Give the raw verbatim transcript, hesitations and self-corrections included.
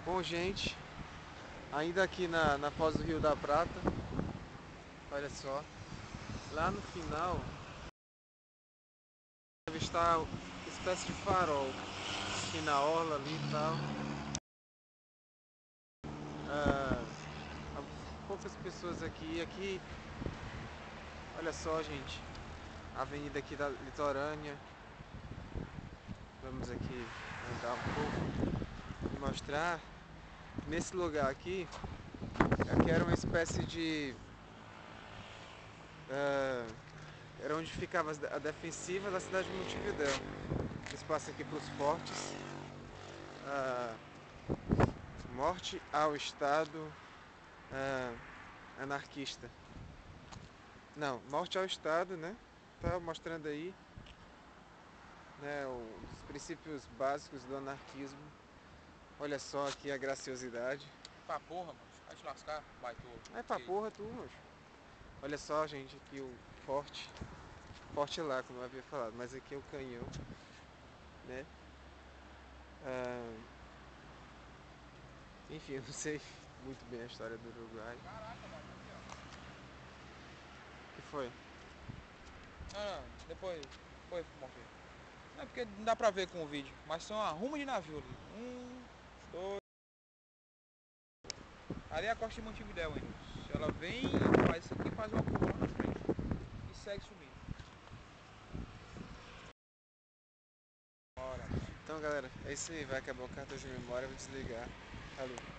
Bom, gente, ainda aqui na, na Foz do Rio da Prata, olha só, lá no final deve estar uma espécie de farol aqui na orla ali e tal. Ah, há poucas pessoas aqui, aqui, olha só, gente, a avenida aqui da Litorânea. Vamos aqui andar um pouco e mostrar. Nesse lugar aqui, aqui era uma espécie de... Uh, era onde ficava a defensiva da cidade de Montevidéu. Espaço aqui para os fortes. Uh, morte ao Estado uh, anarquista. Não, morte ao Estado, né? Tá mostrando aí, né, os princípios básicos do anarquismo. Olha só aqui a graciosidade. Pra porra, mano. Vai te lascar, baitou. É pra porra tu, mano. Olha só, gente, aqui o forte. Forte lá, como eu havia falado, mas aqui é o canhão, né? Ah, enfim, eu não sei muito bem a história do Uruguai. Caraca, mano. O que foi? Não, não, depois, depois mostra aí. Não é porque não dá pra ver com o vídeo, mas são arrumo de navio ali. Um, dois. Ali é a costa de Montevidéu ainda. Se ela vem, faz isso aqui, faz uma curva lá na frente. E segue subindo. Bora. Então, galera, é isso aí. Vai acabar o cartão de memória, eu vou desligar. Falou.